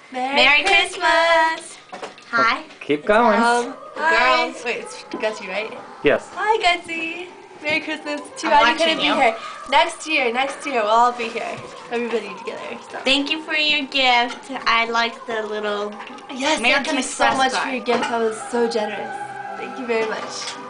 Merry Christmas! Hi. Keep going. Hi. Girls. Wait, it's Gutsy, right? Yes. Hi, Gutsy. Merry Christmas. Too I'm bad you watching couldn't be you. here. Next year, we'll all be here. Everybody together. So. Thank you for your gift. I like the little Yes, American thank you so Express much card. for your gift. That was so generous. Thank you very much.